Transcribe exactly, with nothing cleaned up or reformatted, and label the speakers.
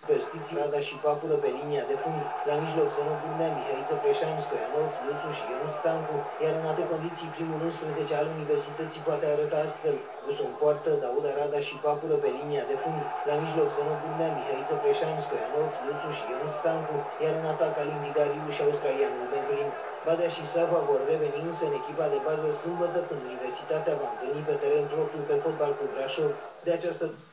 Speaker 1: Superstiții, Rada și Papură pe linia de fund. La mijloc să nu gândeam Mihaiță Preșan, Stoianov, Luțu și Ionut Stancu, iar în alte condiții primul unsprezece al Universității poate arăta astfel. Rusu în poartă, Dauda, Rada și Papură pe linia de fund. La mijloc să nu gândeam Mihaiță Preșan, Stoianov, Luțu și Ionut Stancu, iar în atac Alin Vigariu și australianul Bentley. Badea și Sava vor reveni însă în echipa de bază sâmbătă, când Universitatea va întâlni pe teren propriu pe fotbal cu Brașov. De această